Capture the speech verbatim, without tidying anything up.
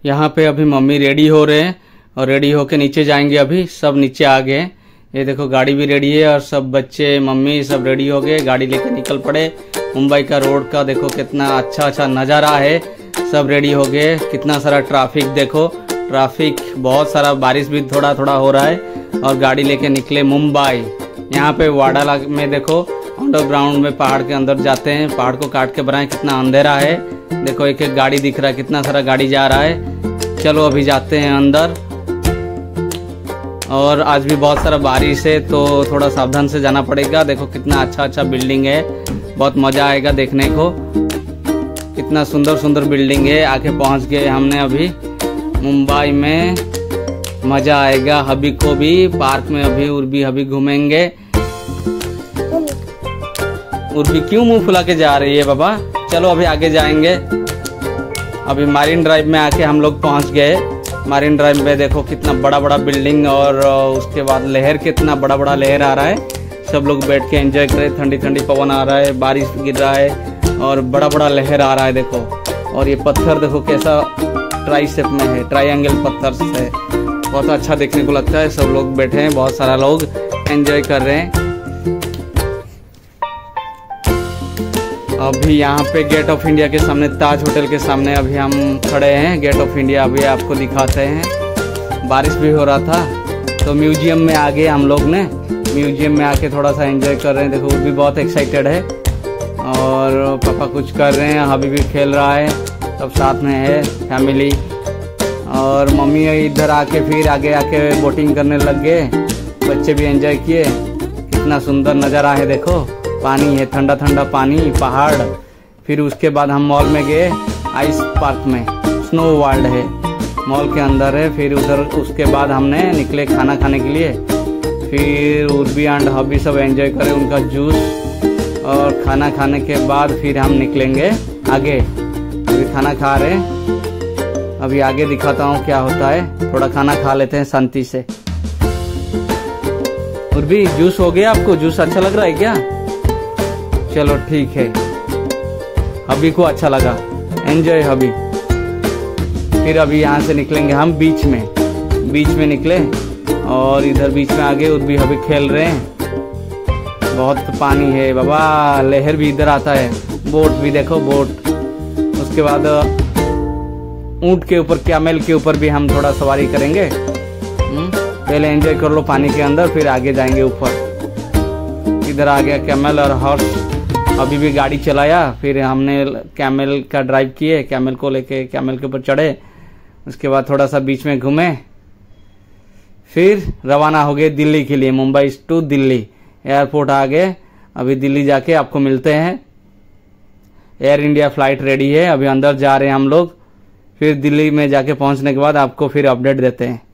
यहाँ पे अभी मम्मी रेडी हो रहे हैं और रेडी होके नीचे जाएंगे। अभी सब नीचे आ गए। ये देखो गाड़ी भी रेडी है और सब बच्चे मम्मी सब रेडी हो गए, गाड़ी लेके निकल पड़े। मुंबई का रोड का देखो कितना अच्छा अच्छा नज़ारा है। सब रेडी हो गए। कितना सारा ट्रैफिक देखो, ट्रैफिक बहुत सारा, बारिश भी थोड़ा थोड़ा हो रहा है और गाड़ी लेके निकले मुंबई। यहाँ पे वाडा में देखो अंडरग्राउंड में पहाड़ के अंदर जाते हैं, पहाड़ को काट के बनाए। कितना अंधेरा है देखो, एक एक गाड़ी दिख रहा है, कितना सारा गाड़ी जा रहा है। चलो अभी जाते हैं अंदर। और आज भी बहुत सारा बारिश है तो थोड़ा सावधान से जाना पड़ेगा। देखो कितना अच्छा अच्छा बिल्डिंग है, बहुत मजा आएगा देखने को। कितना सुंदर सुंदर बिल्डिंग है। आके पहुंच गए हमने अभी मुंबई में, मजा आएगा। हबी को भी पार्क में अभी उर्बी हबी घूमेंगे। उर्बी क्यों मुंह फुला के जा रही है बाबा? चलो अभी आगे जाएंगे। अभी मारिन ड्राइव में आके हम लोग पहुंच गए। मारिन ड्राइव में देखो कितना बड़ा बड़ा बिल्डिंग और उसके बाद लहर, कितना बड़ा बड़ा लहर आ रहा है। सब लोग बैठ के एंजॉय कर रहे हैं। ठंडी ठंडी पवन आ रहा है, बारिश गिर रहा है और बड़ा बड़ा लहर आ रहा है देखो। और ये पत्थर देखो कैसा ट्राई शेप में है, ट्रायंगल पत्थर से, बहुत अच्छा देखने को लगता है। सब लोग बैठे हैं, बहुत सारा लोग एंजॉय कर रहे हैं। अभी यहाँ पे गेट ऑफ इंडिया के सामने, ताज होटल के सामने अभी हम खड़े हैं। गेट ऑफ इंडिया अभी आपको दिखाते हैं। बारिश भी हो रहा था तो म्यूजियम में आ गए हम लोग ने। म्यूजियम में आके थोड़ा सा एंजॉय कर रहे हैं। देखो वो भी बहुत एक्साइटेड है और पापा कुछ कर रहे हैं, हबी भी खेल रहा है, सब साथ में है फैमिली। और मम्मी इधर आके फिर आगे आके बोटिंग करने लग गए। बच्चे भी एंजॉय किए। कितना सुंदर नज़ारा है देखो, पानी है, ठंडा ठंडा पानी, पहाड़। फिर उसके बाद हम मॉल में गए, आइस पार्क में, स्नो वर्ल्ड है, मॉल के अंदर है। फिर उधर उसके बाद हमने निकले खाना खाने के लिए। फिर उर्बी एंड हबी सब एंजॉय करें उनका जूस। और खाना खाने के बाद फिर हम निकलेंगे आगे। अभी खाना खा रहे हैं, अभी आगे दिखाता हूँ क्या होता है। थोड़ा खाना खा लेते हैं शांति से। उर्बी जूस हो गया आपको? जूस अच्छा लग रहा है क्या? चलो ठीक है, हबी को अच्छा लगा, एंजॉय हबी। फिर अभी यहाँ से निकलेंगे हम बीच में। बीच में निकले और इधर बीच में आगे उर्बी हबी खेल रहे हैं। बहुत पानी है बाबा, लहर भी इधर आता है। बोट भी देखो, बोट। उसके बाद ऊंट के ऊपर, कैमल के ऊपर भी हम थोड़ा सवारी करेंगे। पहले एंजॉय कर लो पानी के अंदर, फिर आगे जाएंगे ऊपर। इधर आ गया कैमल और हॉर्स। अभी भी गाड़ी चलाया, फिर हमने कैमल का ड्राइव किए, कैमल को लेके कैमल के ऊपर चढ़े। उसके बाद थोड़ा सा बीच में घूमे, फिर रवाना हो गए दिल्ली के लिए, मुंबई टू दिल्ली। एयरपोर्ट आ गए। अभी दिल्ली जाके आपको मिलते हैं। एयर इंडिया फ्लाइट रेडी है, अभी अंदर जा रहे हैं हम लोग। फिर दिल्ली में जाके पहुंचने के बाद आपको फिर अपडेट देते हैं।